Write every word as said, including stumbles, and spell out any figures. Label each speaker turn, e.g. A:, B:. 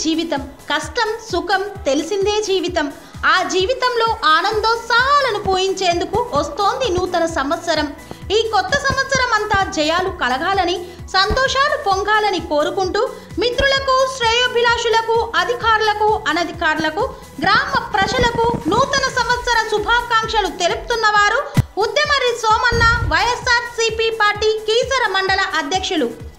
A: జీవితం, కష్టం సుఖం తెలిసిందే జీవితం. ఆ జీవితంలో ఆనందోత్సాహాలను పూయించేందుకు వస్తోంది నూతన సంవత్సరం. ఈ కొత్త సంవత్సరం అంతా జయాలు కలగాలని, సంతోషాలు పొంగాలని కోరుకుంటూ మిత్రులకు, శ్రేయోభిలాషులకు, అధికారులకు, అనధికారులకు, గ్రామ ప్రజలకు నూతన సంవత్సర శుభాకాంక్షలు తెలుపుతున్నవారు ఉద్యమరి Somanna, YSR CP party Keesara మండల అధ్యక్షులు.